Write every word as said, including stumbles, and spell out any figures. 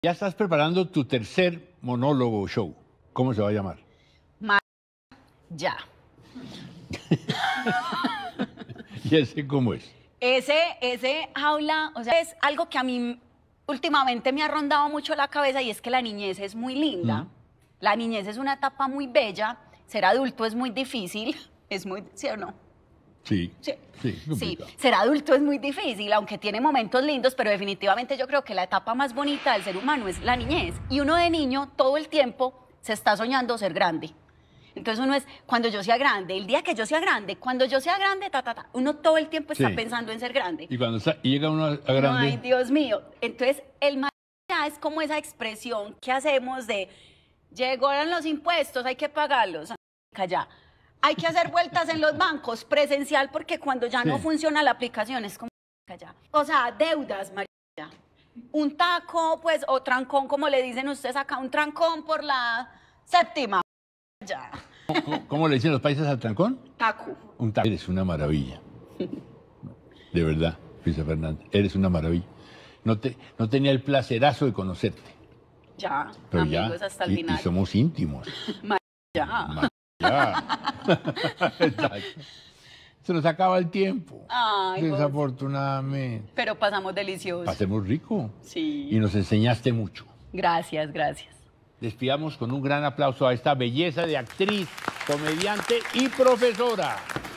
Ya estás preparando tu tercer monólogo show. ¿Cómo se va a llamar? Ma ya. ¿Y ese cómo es? Ese, ese habla, o sea, es algo que a mí últimamente me ha rondado mucho la cabeza y es que la niñez es muy linda. Mm. La niñez es una etapa muy bella. Ser adulto es muy difícil. Es muy, ¿sí o no? Sí. Sí. Sí, sí. Ser adulto es muy difícil, aunque tiene momentos lindos, pero definitivamente yo creo que la etapa más bonita del ser humano es la niñez. Y uno de niño todo el tiempo se está soñando ser grande. Entonces uno es, cuando yo sea grande, el día que yo sea grande, cuando yo sea grande, ta, ta, ta. Uno todo el tiempo está sí. pensando en ser grande. Y cuando está, y llega uno a grande... Ay, Dios mío. Entonces, el más allá es como esa expresión que hacemos de, llegaron los impuestos, hay que pagarlos. Allá. Hay que hacer vueltas en los bancos, presencial, porque cuando ya sí. no funciona la aplicación es como allá. O sea, deudas, María. Un taco, pues, o trancón, como le dicen ustedes acá, un trancón por la séptima. Ya. ¿Cómo, ¿Cómo le dicen los países al trancón? Taco. Un taco. Eres una maravilla. De verdad, Luisa Fernández, eres una maravilla. No, te, no tenía el placerazo de conocerte. Ya, pero amigos ya, hasta el y, final. Y somos íntimos. Ya. Ma ya. Se nos acaba el tiempo. Ay, desafortunadamente. Pero pasamos delicioso. Pasemos rico. Sí. Y nos enseñaste mucho. Gracias, gracias. Despidamos con un gran aplauso a esta belleza de actriz, comediante y profesora.